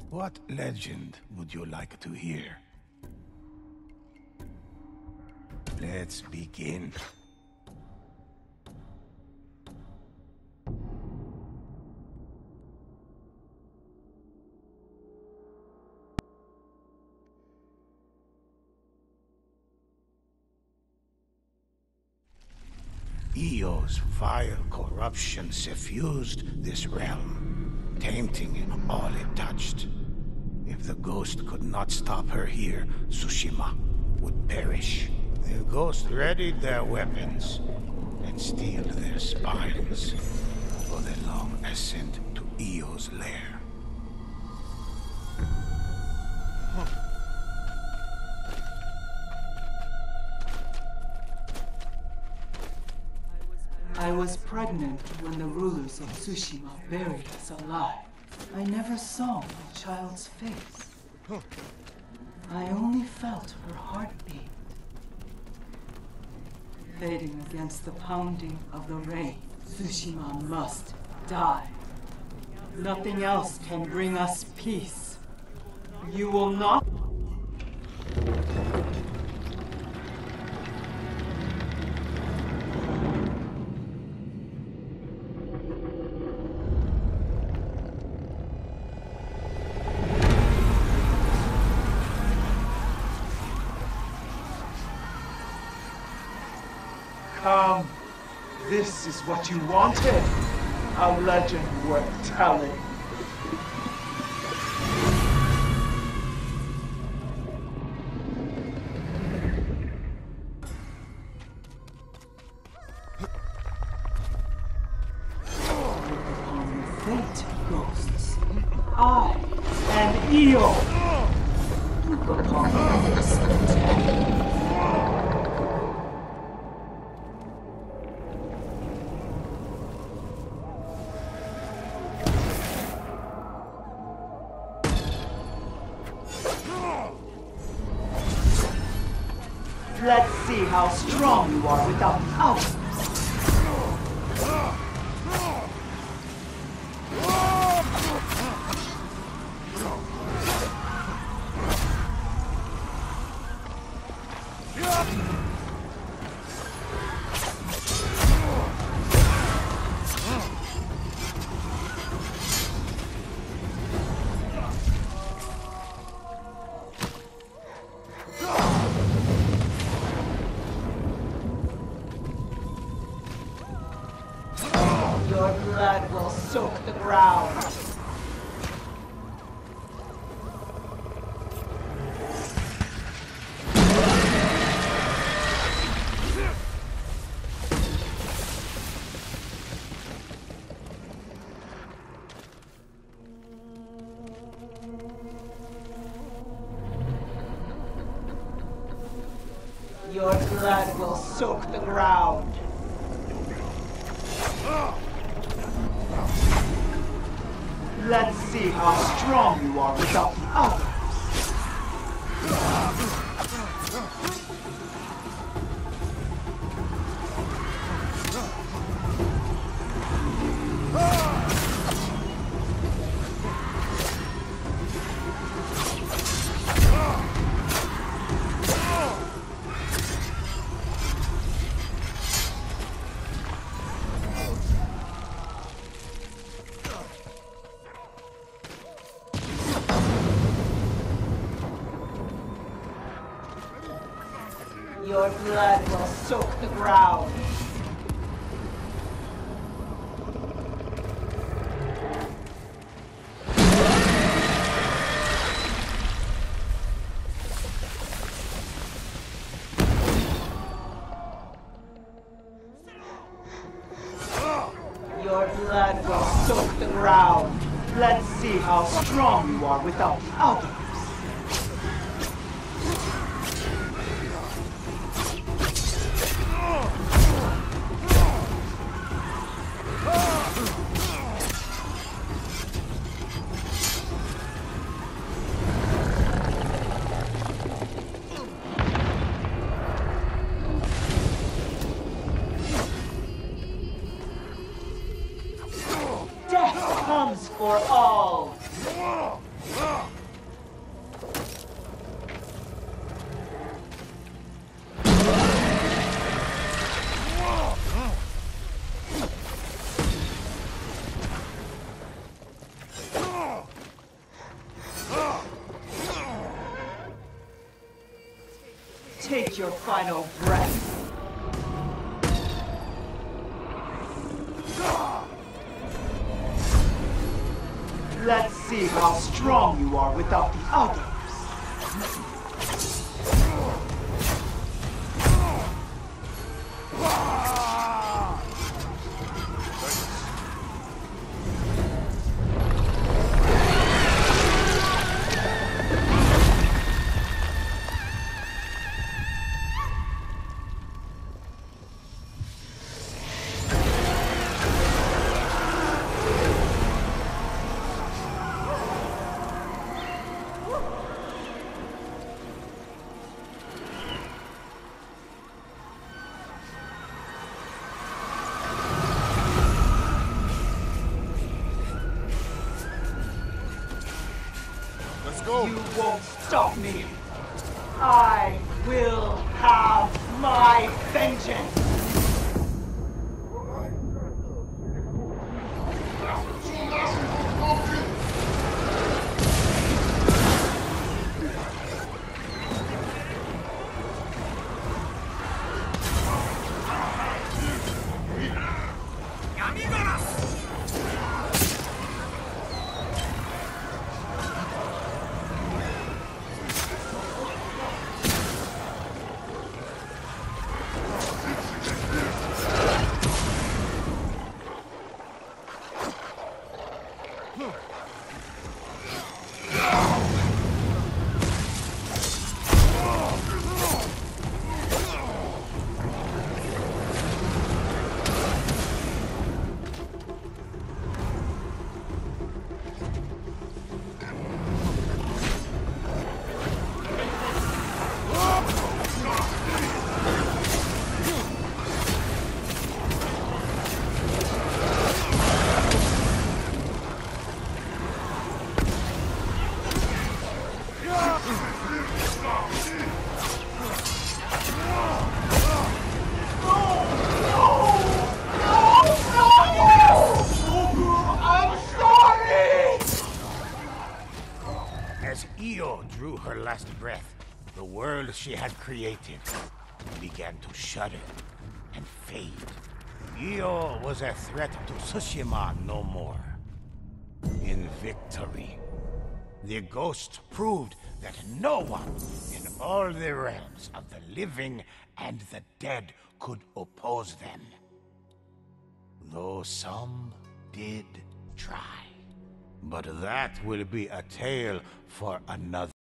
What legend would you like to hear? Let's begin. Eo's vile corruption suffused this realm, tainting all it touched. If the ghost could not stop her here, Tsushima would perish. The ghost readied their weapons and steeled their spines for the long ascent to Eo's lair. I was pregnant when the rulers of Tsushima buried us alive. I never saw my child's face. I only felt her heartbeat, fading against the pounding of the rain. Tsushima must die. Nothing else can bring us peace. You will not. Come. This is what you wanted. A legend worth telling. Upon your fate, ghosts. I and Io. Look upon this attack. Let's see how strong you are without others. Your blood will soak the ground. Your blood will soak the ground. Let's see how strong you are without the others. Your blood will soak the ground. Your blood will soak the ground. Let's see how strong you are without the others. Death comes for all. take your final breath. Let's see how strong you are without the others. You won't stop me. I will have my vengeance. As Io drew her last breath, the world she had created began to shudder and fade. Io was a threat to Tsushima no more. In victory, the ghost proved that no one in all the realms of the living and the dead could oppose them. Though some did try. But that will be a tale for another.